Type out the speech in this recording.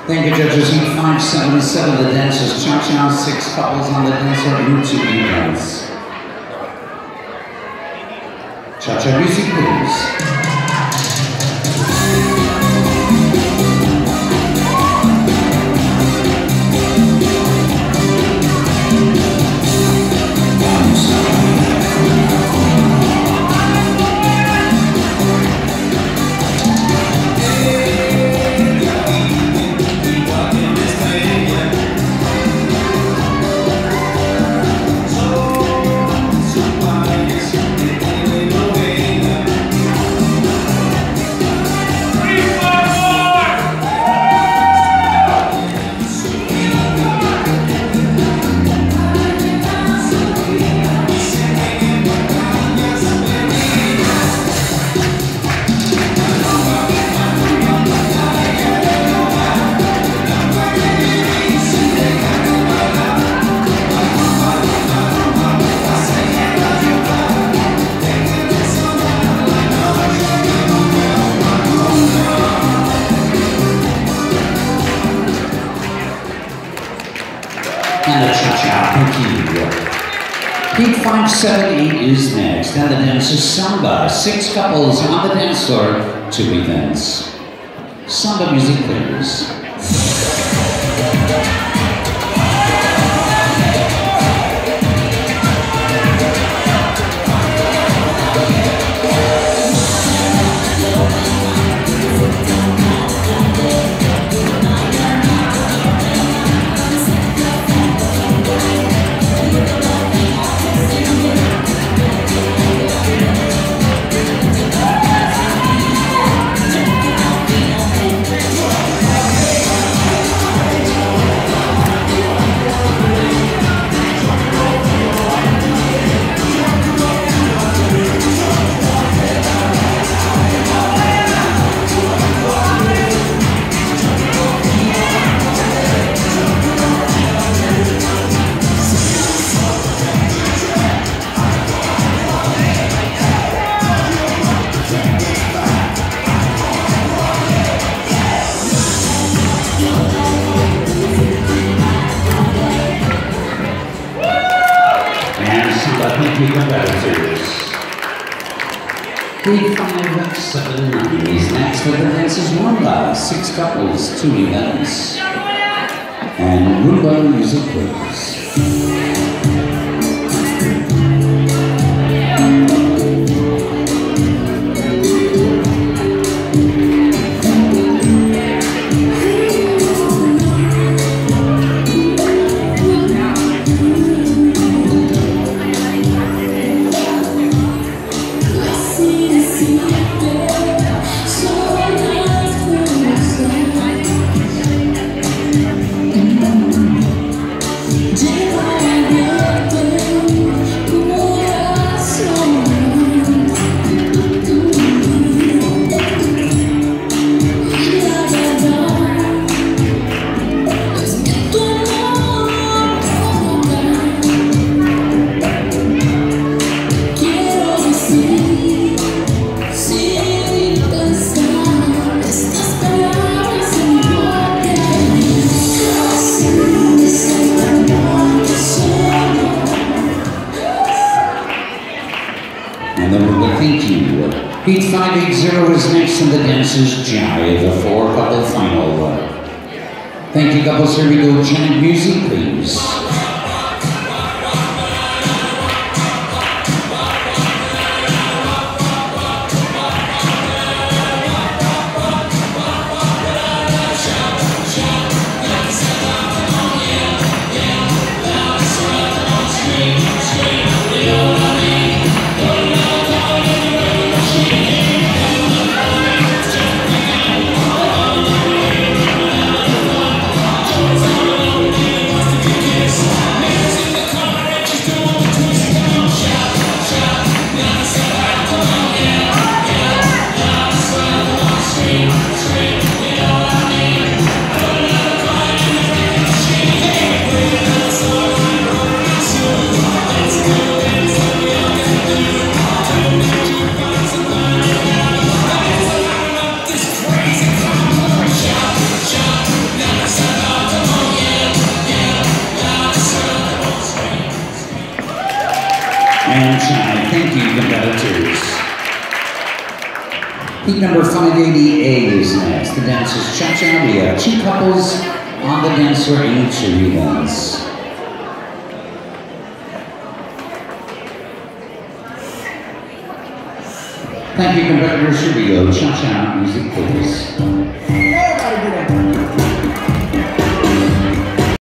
Thank you, judges. Heat 577, the dancers. Cha-cha, 6 couples on the dance floor, and 2 events. Cha-cha music, please. And a cha-cha, thank you. Heat 578 is next, and the dance is Samba. 6 couples on the dance floor, 2 events. Samba music, please. Heat 579 is next, but the dance is Rumba. 6 couples, 2 events. And Rumba music, please. And then we're going to thank you. Heat 580 is next, and the dance is Jive, the 4-couple final. Thank you, couples. Here we go. Giant music, please. Yes. and time. Thank you, competitors. Heat number 580A is next. The dancers cha-cha. We have 2 couples on the dance floor in 2 events. Thank you, competitors. Here we go. Cha-cha music, please.